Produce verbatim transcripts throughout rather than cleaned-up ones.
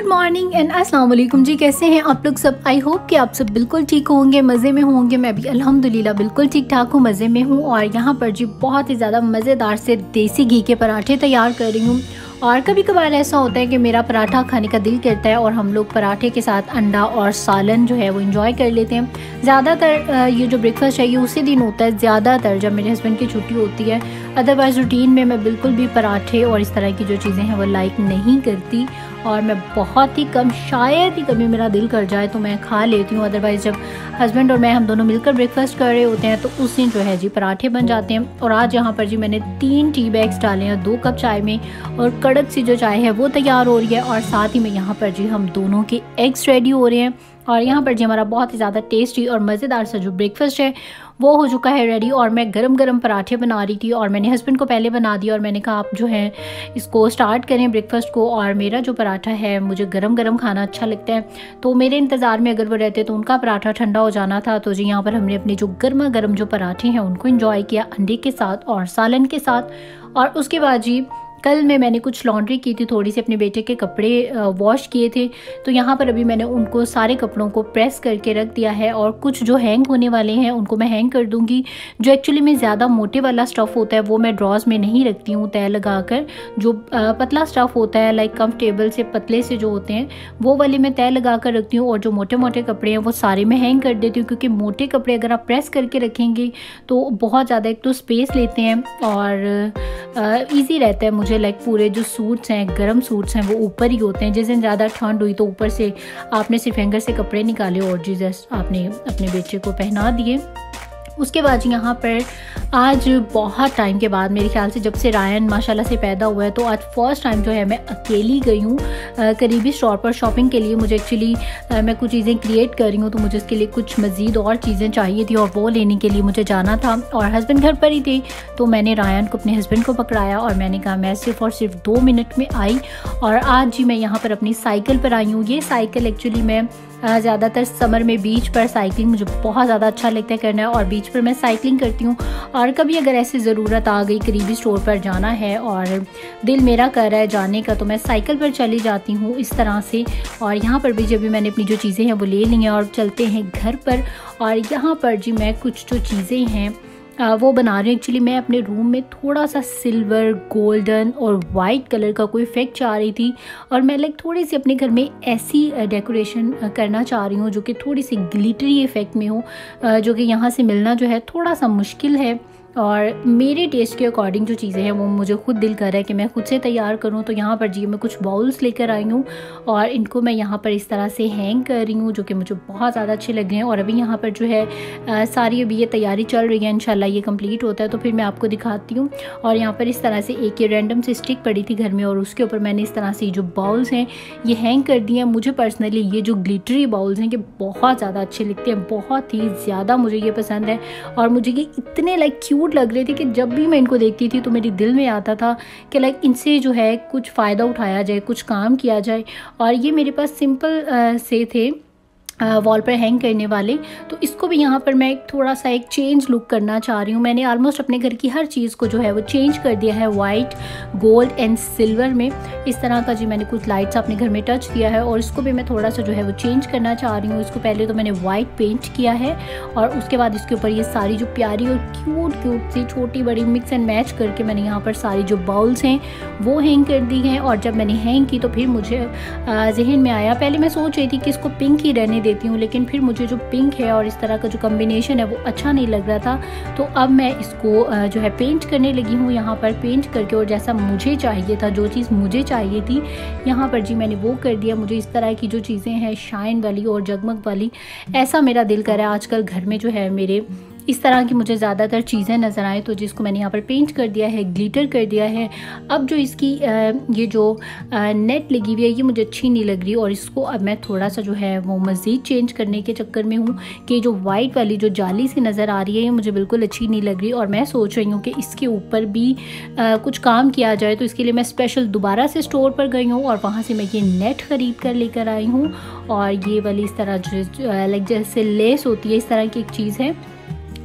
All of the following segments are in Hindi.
गुड मॉर्निंग एंड अस्सलाम वालेकुम जी। कैसे हैं आप लोग सब? आई होप कि आप सब बिल्कुल ठीक होंगे, मज़े में होंगे। मैं भी अल्हम्दुलिल्लाह बिल्कुल ठीक ठाक हूँ, मज़े में हूँ। और यहाँ पर जी बहुत ही ज़्यादा मज़ेदार से देसी घी के पराठे तैयार कर रही हूँ। और कभी कभार ऐसा होता है कि मेरा पराठा खाने का दिल करता है और हम लोग पराठे के साथ अंडा और सालन जो है वो इंजॉय कर लेते हैं। ज़्यादातर ये जो ब्रेकफास्ट है ये उसी दिन होता है, ज़्यादातर जब मेरे हस्बैंड की छुट्टी होती है। अदरवाइज़ रूटीन में मैं बिल्कुल भी पराठे और इस तरह की जो चीज़ें हैं वो लाइक नहीं करती। और मैं बहुत ही कम, शायद ही कभी मेरा दिल कर जाए तो मैं खा लेती हूँ। अदरवाइज़ जब हस्बैंड और मैं हम दोनों मिलकर ब्रेकफास्ट कर रहे होते हैं तो उस दिन जो है जी पराठे बन जाते हैं। और आज यहाँ पर जी मैंने तीन टी बैग्स डाले हैं दो कप चाय में, और कड़क सी जो चाय है वो तैयार हो रही है। और साथ ही में यहाँ पर जी हम दोनों के एग्स रेडी हो रहे हैं। और यहाँ पर जी हमारा बहुत ही ज़्यादा टेस्टी और मज़ेदार सा जो ब्रेकफास्ट है वो हो चुका है रेडी। और मैं गरम गरम पराठे बना रही थी और मैंने हस्बैंड को पहले बना दिया और मैंने कहा आप जो है इसको स्टार्ट करें ब्रेकफास्ट को। और मेरा जो पराठा है मुझे गरम गरम खाना अच्छा लगता है, तो मेरे इंतज़ार में अगर वो रहते तो उनका पराठा ठंडा हो जाना था। तो जी यहाँ पर हमने अपने जो गर्मा गर्म जो पराठे हैं उनको इंजॉय किया अंडे के साथ और सालन के साथ। और उसके बाद जी कल में मैंने कुछ लॉन्ड्री की थी, थोड़ी सी अपने बेटे के कपड़े वॉश किए थे, तो यहाँ पर अभी मैंने उनको सारे कपड़ों को प्रेस करके रख दिया है। और कुछ जो हैंग होने वाले हैं उनको मैं हैंग कर दूँगी। जो एक्चुअली में ज़्यादा मोटे वाला स्टफ़ होता है वो मैं ड्रॉज में नहीं रखती हूँ तय लगा कर। जो पतला स्टफ़ होता है लाइक कंफर्टेबल से पतले से जो होते हैं वो वाले मैं तय लगा कर रखती हूँ। और जो मोटे मोटे कपड़े हैं वो सारे मैं हैंग कर देती हूँ, क्योंकि मोटे कपड़े अगर आप प्रेस करके रखेंगे तो बहुत ज़्यादा एक तो स्पेस लेते हैं और ईजी रहता है मुझे। लाइक पूरे जो सूट्स हैं, गर्म सूट्स हैं, वो ऊपर ही होते हैं। जिस दिन ज़्यादा ठंड हुई तो ऊपर से आपने सिर्फ हैंगर से कपड़े निकाले और जी जस्ट आपने अपने बच्चे को पहना दिए। उसके बाद यहाँ पर आज बहुत टाइम के बाद, मेरे ख्याल से जब से रायन माशाल्लाह से पैदा हुआ है, तो आज फर्स्ट टाइम जो है मैं अकेली गई हूँ करीबी स्टोर पर शॉपिंग के लिए। मुझे एक्चुअली मैं कुछ चीज़ें क्रिएट कर रही हूँ तो मुझे उसके लिए कुछ मज़ीद और चीज़ें चाहिए थी और वो लेने के लिए मुझे जाना था। और हस्बैंड घर पर ही थे तो मैंने रायन को, अपने हस्बैंड को पकड़ाया और मैंने कहा मैं सिर्फ और सिर्फ दो मिनट में आई। और आज जी मैं यहाँ पर अपनी साइकिल पर आई हूँ। ये साइकिल एक्चुअली मैं ज़्यादातर समर में बीच पर साइकिलिंग मुझे बहुत ज़्यादा अच्छा लगता है करना, और बीच पर मैं साइकिलिंग करती हूँ। और कभी अगर ऐसी ज़रूरत आ गई करीबी स्टोर पर जाना है और दिल मेरा कर रहा है जाने का, तो मैं साइकिल पर चली जाती हूँ इस तरह से। और यहाँ पर भी जब भी मैंने अपनी जो चीज़ें हैं वो ले ली हैं और चलते हैं घर पर। और यहाँ पर जी मैं कुछ जो चीज़ें हैं आ, वो बना रही हूँ। एक्चुअली मैं अपने रूम में थोड़ा सा सिल्वर, गोल्डन और वाइट कलर का कोई इफेक्ट चाह रही थी। और मैं लाइक थोड़ी सी अपने घर में ऐसी डेकोरेशन करना चाह रही हूँ जो कि थोड़ी सी ग्लिटरी इफेक्ट में हो, जो कि यहाँ से मिलना जो है थोड़ा सा मुश्किल है। और मेरे टेस्ट के अकॉर्डिंग जो चीज़ें हैं वो मुझे खुद दिल कर रहा है कि मैं खुद से तैयार करूं। तो यहाँ पर जी मैं कुछ बाउल्स लेकर आई हूँ और इनको मैं यहाँ पर इस तरह से हैंग कर रही हूँ, जो कि मुझे बहुत ज़्यादा अच्छे लग रहे हैं। और अभी यहाँ पर जो है आ, सारी अभी ये तैयारी चल रही है, इंशाल्लाह ये कंप्लीट होता है तो फिर मैं आपको दिखाती हूँ। और यहाँ पर इस तरह से एक ये रैंडम से स्टिक पड़ी थी घर में और उसके ऊपर मैंने इस तरह से जो बाउल्स हैं ये हैंग कर दिए हैं। मुझे पर्सनली ये जो ग्लिटरी बाउल्स हैं ये बहुत ज़्यादा अच्छे लगते हैं, बहुत ही ज़्यादा मुझे ये पसंद है। और मुझे ये इतने लाइक क्यूट लग रहे थे कि जब भी मैं इनको देखती थी तो मेरे दिल में आता था कि लाइक इनसे जो है कुछ फ़ायदा उठाया जाए, कुछ काम किया जाए। और ये मेरे पास सिंपल से थे वॉल पर हैंग करने वाले, तो इसको भी यहाँ पर मैं एक थोड़ा सा एक चेंज लुक करना चाह रही हूँ। मैंने ऑलमोस्ट अपने घर की हर चीज़ को जो है वो चेंज कर दिया है वाइट, गोल्ड एंड सिल्वर में। इस तरह का जी मैंने कुछ लाइट्स अपने घर में टच दिया है और इसको भी मैं थोड़ा सा जो है वो चेंज करना चाह रही हूँ। इसको पहले तो मैंने वाइट पेंट किया है और उसके बाद इसके ऊपर ये सारी जो प्यारी और क्यूट क्यूट सी छोटी बड़ी मिक्स एंड मैच करके मैंने यहाँ पर सारी जो बाउल्स हैं वो हैंग कर दी हैं। और जब मैंने हैंग की तो फिर मुझे जहन में आया, पहले मैं सोच रही थी कि इसको पिंक ही रहने देती हूँ, लेकिन फिर मुझे जो पिंक है और इस तरह का जो कॉम्बिनेशन है वो अच्छा नहीं लग रहा था। तो अब मैं इसको जो है पेंट करने लगी हूँ यहाँ पर, पेंट करके, और जैसा मुझे चाहिए था, जो चीज़ मुझे चाहिए थी यहाँ पर जी मैंने वो कर दिया। मुझे इस तरह की जो चीज़ें हैं शाइन वाली और जगमग वाली, ऐसा मेरा दिल कर रहा है आजकल घर में जो है मेरे इस तरह की मुझे ज़्यादातर चीज़ें नज़र आए, तो जिसको मैंने यहाँ पर पेंट कर दिया है, ग्लिटर कर दिया है। अब जो इसकी ये जो नेट लगी हुई है ये मुझे अच्छी नहीं लग रही और इसको अब मैं थोड़ा सा जो है वो मज़ीद चेंज करने के चक्कर में हूँ कि जो वाइट वाली जो जाली सी नज़र आ रही है ये मुझे बिल्कुल अच्छी नहीं लग रही। और मैं सोच रही हूँ कि इसके ऊपर भी आ, कुछ काम किया जाए, तो इसके लिए मैं स्पेशल दोबारा से स्टोर पर गई हूँ और वहाँ से मैं ये नेट ख़रीद कर लेकर आई हूँ। और ये वाली इस तरह जो लाइक जैसे लेस होती है इस तरह की एक चीज़ है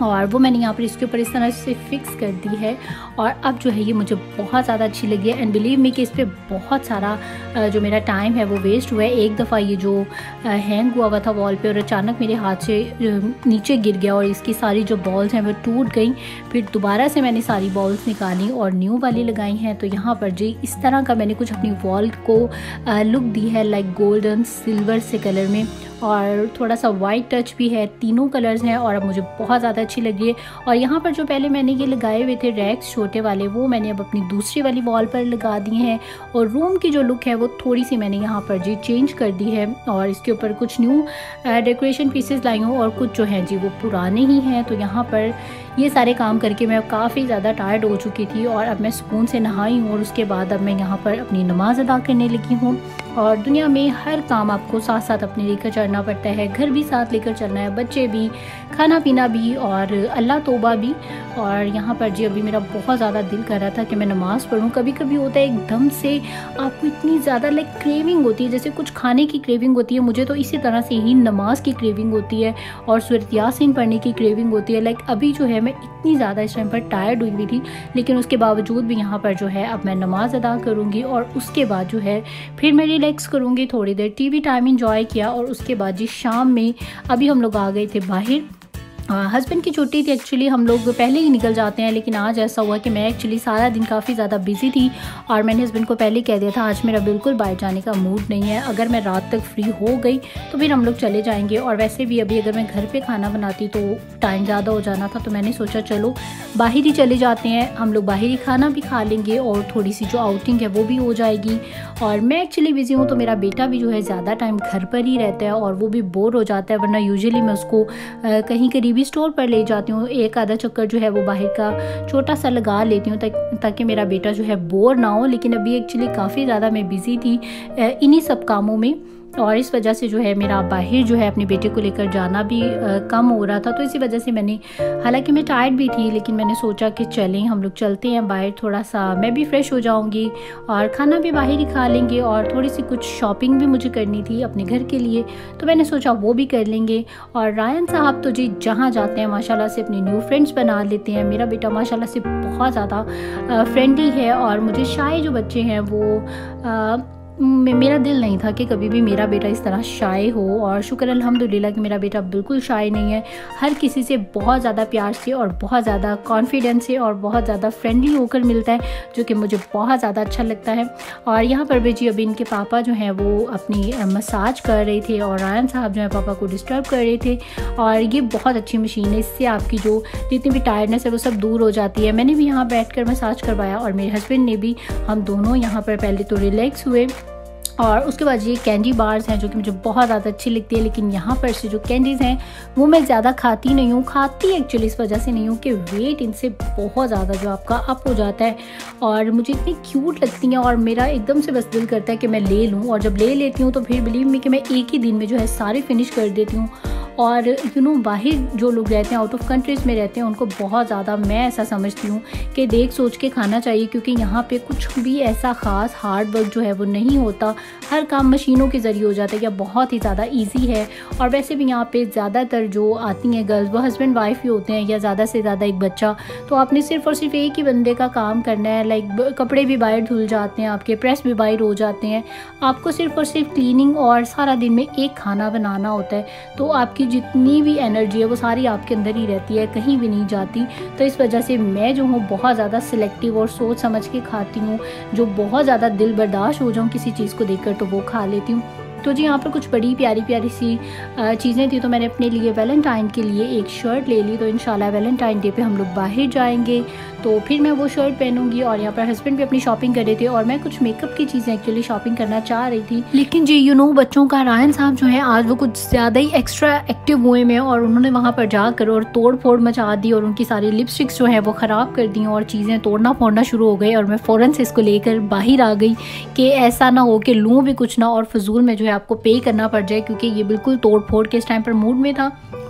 और वो मैंने यहाँ पर इसके ऊपर इस तरह से फिक्स कर दी है। और अब जो है ये मुझे बहुत ज़्यादा अच्छी लगी है। एंड बिलीव मी कि इस पर बहुत सारा जो मेरा टाइम है वो वेस्ट हुआ है। एक दफ़ा ये जो हैंग हुआ हुआ था वॉल पे और अचानक मेरे हाथ से नीचे गिर गया और इसकी सारी जो बॉल्स हैं वो टूट गई। फिर दोबारा से मैंने सारी बॉल्स निकाली और न्यू वाली लगाई हैं। तो यहाँ पर जी इस तरह का मैंने कुछ अपनी वॉल को लुक दी है, लाइक गोल्डन सिल्वर से कलर में, और थोड़ा सा वाइट टच भी है। तीनों कलर्स हैं और अब मुझे बहुत ज़्यादा अच्छी लगी है। और यहाँ पर जो पहले मैंने ये लगाए हुए थे रैक्स छोटे वाले, वो मैंने अब अपनी दूसरी वाली वॉल पर लगा दिए हैं। और रूम की जो लुक है वो थोड़ी सी मैंने यहाँ पर जी चेंज कर दी है और इसके ऊपर कुछ न्यू डेकोरेशन पीसेस लाई हूँ और कुछ जो हैं जी वो पुराने ही हैं। तो यहाँ पर ये सारे काम करके मैं काफ़ी ज़्यादा टायर्ड हो चुकी थी और अब मैं सुकून से नहाई हूँ और उसके बाद अब मैं यहाँ पर अपनी नमाज़ अदा करने लगी हूँ। और दुनिया में हर काम आपको साथ साथ अपने लेकर चलना पड़ता है, घर भी साथ लेकर चलना है, बच्चे भी, खाना पीना भी और अल्लाह तौबा भी। और यहाँ पर जी अभी मेरा बहुत ज़्यादा दिल कर रहा था कि मैं नमाज़ पढ़ूँ। कभी कभी होता है एकदम से आपको इतनी ज़्यादा लाइक क्रेविंग होती है, जैसे कुछ खाने की क्रेविंग होती है, मुझे तो इसी तरह से ही नमाज़ की क्रेविंग होती है और सूरत यासीन पढ़ने की क्रेविंग होती है। लाइक अभी जो है मैं इतनी ज़्यादा इस टाइम पर टायर्ड हुई हुई थी, लेकिन उसके बावजूद भी यहाँ पर जो है अब मैं नमाज़ अदा करूँगी और उसके बाद जो है फिर मैं रिलैक्स करूँगी, थोड़ी देर टीवी टाइम इंजॉय किया। और उसके बाद जी शाम में अभी हम लोग आ गए थे बाहर। हस्बैंड की छुट्टी थी, एक्चुअली हम लोग पहले ही निकल जाते हैं, लेकिन आज ऐसा हुआ कि मैं एक्चुअली सारा दिन काफ़ी ज़्यादा बिजी थी और मैंने हस्बैंड को पहले कह दिया था आज मेरा बिल्कुल बाहर जाने का मूड नहीं है, अगर मैं रात तक फ्री हो गई तो फिर हम लोग चले जाएंगे। और वैसे भी अभी अगर मैं घर पे खाना बनाती तो टाइम ज़्यादा हो जाना था, तो मैंने सोचा चलो बाहर ही चले जाते हैं, हम लोग बाहर ही खाना भी खा लेंगे और थोड़ी सी जो आउटिंग है वो भी हो जाएगी। और मैं एक्चुअली बिज़ी हूँ तो मेरा बेटा भी जो है ज़्यादा टाइम घर पर ही रहता है और वो भी बोर हो जाता है, वरना यूजुअली मैं उसको कहीं करीबी स्टोर पर ले जाती हूँ, एक आधा चक्कर जो है वो बाहर का छोटा सा लगा लेती हूँ ताकि मेरा बेटा जो है बोर ना हो। लेकिन अभी एक्चुअली काफ़ी ज़्यादा मैं बिज़ी थी इन्हीं सब कामों में और इस वजह से जो है मेरा बाहर जो है अपने बेटे को लेकर जाना भी आ, कम हो रहा था। तो इसी वजह से मैंने, हालांकि मैं टायर्ड भी थी, लेकिन मैंने सोचा कि चलें हम लोग चलते हैं बाहर, थोड़ा सा मैं भी फ्रेश हो जाऊंगी और खाना भी बाहर ही खा लेंगे और थोड़ी सी कुछ शॉपिंग भी मुझे करनी थी अपने घर के लिए, तो मैंने सोचा वो भी कर लेंगे। और रायन साहब तो जी जहाँ जाते हैं माशाल्लाह से अपने न्यू फ्रेंड्स बना लेते हैं। मेरा बेटा माशाल्लाह से बहुत ज़्यादा फ्रेंडली है और मुझे शाय जो बच्चे हैं वो आ, मेरा दिल नहीं था कि कभी भी मेरा बेटा इस तरह शाय हो, और शुक्र अल्हम्दुलिल्लाह कि मेरा बेटा बिल्कुल शाय नहीं है, हर किसी से बहुत ज़्यादा प्यार से और बहुत ज़्यादा कॉन्फिडेंस से और बहुत ज़्यादा फ्रेंडली होकर मिलता है, जो कि मुझे बहुत ज़्यादा अच्छा लगता है। और यहाँ पर भी जी अभी इनके पापा जो हैं वो अपनी मसाज कर रहे थे और रायन साहब जो है पापा को डिस्टर्ब कर रहे थे। और ये बहुत अच्छी मशीन है, इससे आपकी जो जितनी भी टायर्डनेस है वो सब दूर हो जाती है। मैंने भी यहाँ बैठ कर मसाज करवाया और मेरे हस्बैंड ने भी, हम दोनों यहाँ पर पहले तो रिलैक्स हुए। और उसके बाद ये कैंडी बार्स हैं जो कि मुझे बहुत ज़्यादा अच्छी लगती है, लेकिन यहाँ पर से जो कैंडीज़ हैं वो मैं ज़्यादा खाती नहीं हूँ। खाती एक्चुअली इस वजह से नहीं हूँ कि वेट इनसे बहुत ज़्यादा जो आपका अप हो जाता है और मुझे इतनी क्यूट लगती हैं और मेरा एकदम से बस दिल करता है कि मैं ले लूँ। और जब ले लेती हूँ तो फिर बिलीव मी कि मैं एक ही दिन में जो है सारे फिनिश कर देती हूँ। और यू नो बाहर जो लोग रहते हैं, आउट ऑफ कंट्रीज़ में रहते हैं, उनको बहुत ज़्यादा मैं ऐसा समझती हूँ कि देख सोच के खाना चाहिए, क्योंकि यहाँ पे कुछ भी ऐसा ख़ास हार्ड वर्क जो है वो नहीं होता, हर काम मशीनों के ज़रिए हो जाता है या बहुत ही ज़्यादा इजी है। और वैसे भी यहाँ पे ज़्यादातर जो आती हैं गर्ल्स वो हस्बैंड वाइफ ही होते हैं या ज़्यादा से ज़्यादा एक बच्चा, तो आपने सिर्फ और सिर्फ एक ही बंदे का काम करना है। लाइक कपड़े भी बाहर धुल जाते हैं, आपके प्रेस भी बाहर हो जाते हैं, आपको सिर्फ और सिर्फ क्लीनिंग और सारा दिन में एक खाना बनाना होता है, तो आपकी जितनी भी एनर्जी है वो सारी आपके अंदर ही रहती है, कहीं भी नहीं जाती। तो इस वजह से मैं जो हूँ बहुत ज़्यादा सिलेक्टिव और सोच समझ के खाती हूँ, जो बहुत ज़्यादा दिल बर्दाश्त हो जाऊँ किसी चीज़ को देखकर तो वो खा लेती हूँ। तो जी यहाँ पर कुछ बड़ी प्यारी प्यारी सी चीज़ें थी, तो मैंने अपने लिए वैलेंटाइन के लिए एक शर्ट ले ली। तो इंशाल्लाह वैलेंटाइन डे पे हम लोग बाहर जाएंगे तो फिर मैं वो शर्ट पहनूंगी। और यहाँ पर हस्बैंड भी अपनी शॉपिंग कर रहे थे और मैं कुछ मेकअप की चीज़ें एक्चुअली शॉपिंग करना चाह रही थी, लेकिन जी यू नो बच्चों का रायन साहब जो है आज वो कुछ ज़्यादा ही एक्स्ट्रा एक्टिव हुए में और उन्होंने वहाँ पर जाकर और तोड़ फोड़ मचा दी और उनकी सारी लिपस्टिक्स जो है वो ख़राब कर दी और चीज़ें तोड़ना फोड़ना शुरू हो गए। और मैं फ़ौरन से इसको लेकर बाहर आ गई कि ऐसा ना हो कि लूँ भी कुछ ना और फजूल में जो है आपको पे करना पड़ जाए, क्योंकि ये बिल्कुल तोड़ फोड़ के इस टाइम पर मूड में था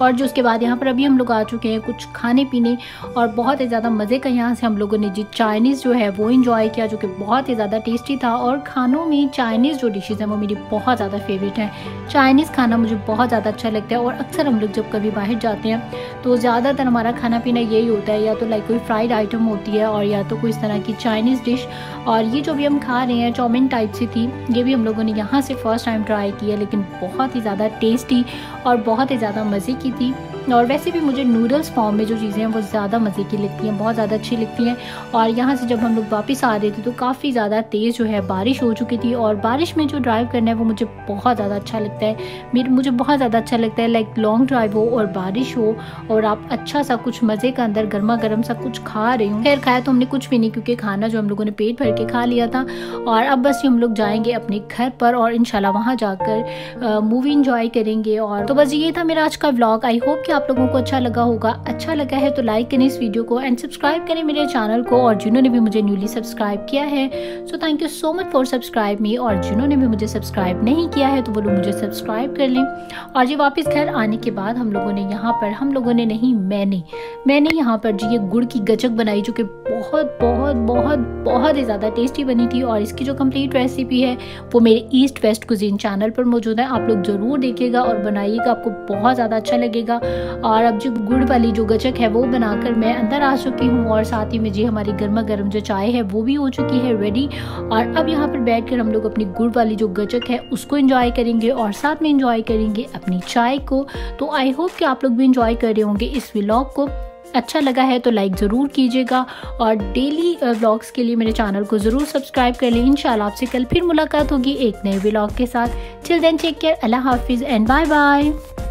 और जो उसके बाद यहाँ पर अभी हम लोग आ चुके हैं कुछ खाने पीने, और बहुत ही ज़्यादा मज़े का यहाँ से हम लोगों ने जी चाइनीज़ जो है वो इंजॉय किया, जो कि बहुत ही ज़्यादा टेस्टी था। और खानों में चाइनीज़ जो डिशेज़ हैं वो मेरी बहुत ज़्यादा फेवरेट हैं। चाइनीज़ खाना मुझे बहुत ज़्यादा अच्छा लगता है, और अक्सर हम लोग जब कभी बाहर जाते हैं तो ज़्यादातर हमारा खाना पीना यही होता है, या तो लाइक कोई फ्राइड आइटम होती है और या तो कोई इस तरह की चाइनीज़ डिश। और ये जो भी हम खा रहे हैं चाउमीन टाइप से थी, ये भी हम लोगों ने यहाँ से फ़र्स्ट टाइम ट्राई किया, लेकिन बहुत ही ज़्यादा टेस्टी और बहुत ही ज़्यादा मज़े की थी। और वैसे भी मुझे नूडल्स फॉर्म में जो चीज़ें हैं वो ज़्यादा मज़े की लगती हैं, बहुत ज़्यादा अच्छी लगती हैं। और यहाँ से जब हम लोग वापस आ रहे थे तो काफ़ी ज़्यादा तेज़ जो है बारिश हो चुकी थी, और बारिश में जो ड्राइव करना है वो मुझे बहुत ज़्यादा अच्छा लगता है। मेरे मुझे बहुत ज़्यादा अच्छा लगता है लाइक लॉन्ग ड्राइव हो और बारिश हो और आप अच्छा सा कुछ मज़े का अंदर गर्मा गर्म सा कुछ खा रहे हो। खैर खाया तो हमने कुछ भी नहीं, क्योंकि खाना जो हम लोगों ने पेट भर के खा लिया था। और अब बस हम लोग जाएंगे अपने घर पर और इंशाल्लाह वहाँ जाकर मूवी इंजॉय करेंगे। और तो बस ये था मेरा आज का व्लॉग। आई होप कि आप लोगों को अच्छा लगा होगा। अच्छा लगा है तो लाइक करें इस वीडियो को एंड सब्सक्राइब करें मेरे चैनल को, और जिन्होंने भी मुझे न्यूली सब्सक्राइब किया है so thank you so much for subscribe me, और जिन्होंने भी मुझे सब्सक्राइब नहीं किया है तो वो लोग मुझे सब्सक्राइब कर लें। और जी वापस घर आने के बाद हम लोगों ने यहाँ पर हम लोगों ने नहीं मैंने मैंने यहाँ पर जी ये गुड़ की गचक बनाई, जो कि बहुत बहुत बहुत बहुत ही ज़्यादा टेस्टी बनी थी। और इसकी जो कंप्लीट रेसिपी है वो मेरे ईस्ट वेस्ट कुजीन चैनल पर मौजूद है, आप लोग ज़रूर देखिएगा और बनाइएगा, आपको बहुत ज़्यादा अच्छा लगेगा। और अब जो गुड़ वाली जो गचक है वो बनाकर मैं अंदर आ चुकी हूँ, और साथ ही में जी हमारी गर्मा गर्म जो चाय है वो भी हो चुकी है रेडी। और अब यहाँ पर बैठकर हम लोग अपनी गुड़ वाली जो गचक है उसको एंजॉय करेंगे, और साथ में एंजॉय करेंगे अपनी चाय को। तो आई होप कि आप लोग भी एंजॉय कर रहे होंगे इस व्लॉग को। अच्छा लगा है तो लाइक ज़रूर कीजिएगा, और डेली व्लॉग्स के लिए मेरे चैनल को ज़रूर सब्सक्राइब कर लें। इंशाल्लाह आपसे कल फिर मुलाकात होगी एक नए व्लॉग के साथ। टिल देन टेक केयर, अल्लाह हाफिज़ एंड बाय बाय।